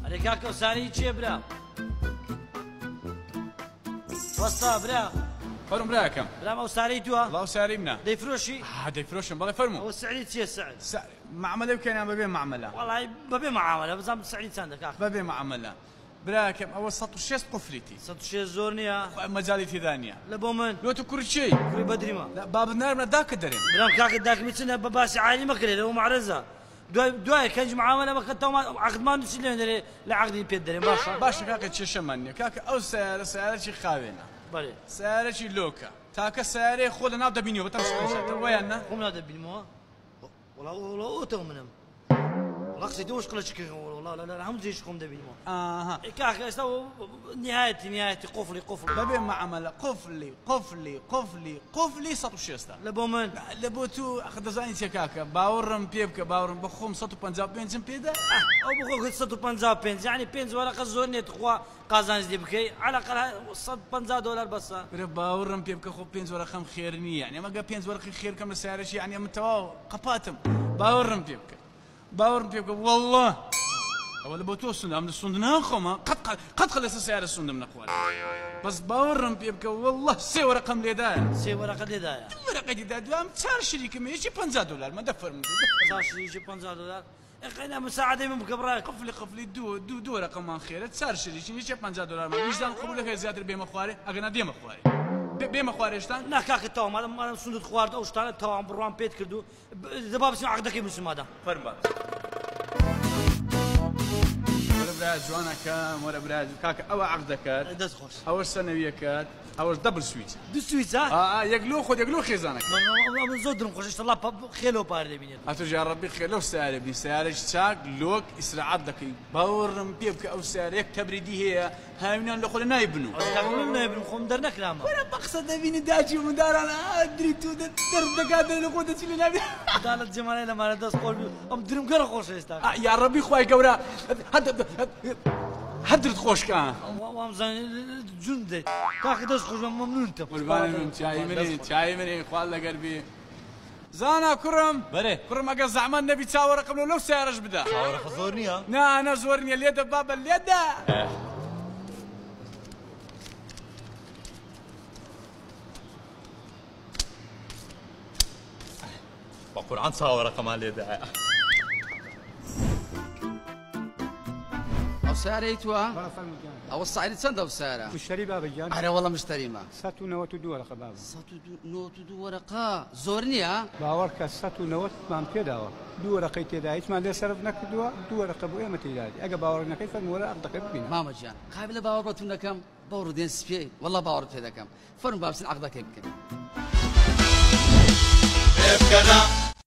ئەرێ کاکە ئەوسانی چێ برا وەستا برا فەرمو براکەم برام ئەوسارەی تووە الله ساری منە دەیفرۆشی دەیفرۆشم بەڵێ فەرموو ئەوە سعری چییە سعر معاملە بکەینە بەبێ معاملە وەڵای بەبێ مەعامەلە بزانم سعری چەندە کاکە بەبێ معاملە براکەم ئەوە 106 قفلیتی 106 زۆر نییە مەجاڵی تێدا نییە لە بۆ من لۆ تو کوڕچی کوڕی بەدریمە بابت نارمە داکە دەرێن برام کاکە داکمی چنە بە باسی عالی مەکرێت ئەوە معرەزە دوای کەنج معاملە بکەتەوە عقدمان چی لێنەرێ لە عقدی پێت دەرێن باشە کاکە کێشەمان نییە کاکە ئەو سیارەی خاوێنە بەڵێ سیارەی لۆکە تاکە سیارەی خۆ لە ناو دەبینیەوە بەتەم شکۆشێتە وایان نە خۆم نادەبینمەوە وڵا ئۆتەوە منم قسەی دۆش قڵەچکە والله هەموو جێش خۆم دەبینمەوە کاکە ئێستا نهایەتی قفلی بەبێ معاملە قفلی 160 لە بۆ من لە بۆ تو دەزانی چێ کاکە باوەڕم پێ بکە باوەڕم بە خۆم 155 پێدا ئەو بخۆ 155 یعنی 5 وەرەقە زۆر نێت خوا قازانج لێ بکەی عەلاقەل 150 دلار بەسە برە باوەڕم پێ بکە خۆ 5 وەرەقەم خێر نییە یعنی ئەمەگە 5 وەرەقی خێرکەم لە سیارەشی یعنی ئەمە تەواو قەپاتم باوەڕم پێ بکە باوەڕم پێ بکە والله ئەوە لە بۆ تۆ سوندم لە سوند ناخۆمە قەت لەسەر سیارە سوندم نەخوارد بەس باوەڕم پێ بکە والله 3 وەرەقەم لێدایە 3 وەرەقە لێدایە وەرەقەی دیدا دوام 4 شریکم یەکی 50 دلار من دەفەرم 50 دلار اخينا مساعدة من بكبراك قفلي دو رقم خير تسار شريك نيجي 50 دلار ما نيجي نقبل لك زيادة بيم خواري اغنا ديم خواري بيم خواري شتان لا كاك تو ما سندت خوارد او شتان تو بروان بيت كردو دابا بس عقدك من هذا فرما ولا براج وانا كام ولا براج كاك او عقدك دز خوش او سنويكات او دبل سويت دو سويت ها يقلو خذ يقلو خيزانك من زودرم خوش الله خيلو بارد بيني اتوجا ربي خيلو سعر ابن سعر اشتاق لوك اسرعت لك باورم بيبك او سعر كبردي هي هاينان لو خلنا يبنوا قالوا يبنوا خم درنا كلامه وانا بقصد بين داجي ومدار انا ادري تو در دقاده لو قدت لنا قالت جمالي لما دز قول ام درم كره خوش استا يا ربي خويا قورا هدرت خوش كان وامزان جندي كاك دز خوش ممنون انت قربان شاي مني خوال قلبي زانا كرم بله كرم اگه زعما نبي تصور قبل لو سيارش بدا تصور خزورنيها نا انا زورني اليد بابا اليد بقول تصور رقم اليد ساري توا او الصعيد تصدق بساره مشتري بابا جان انا والله مشتري ما ساتو نوت دو ورقه بابا نوت دو ورقه زورني ها باورك ساتو نوت ما كداوا دو ورقه تدايت ما صرف نكدوا دو ورقه بو ايمه تدايت اجا باورنا كيف ولا اقدك بينا ماما جان قابل باور بتونا كم باور دين سبي والله باور في كم فرن بابس عقدك يمكن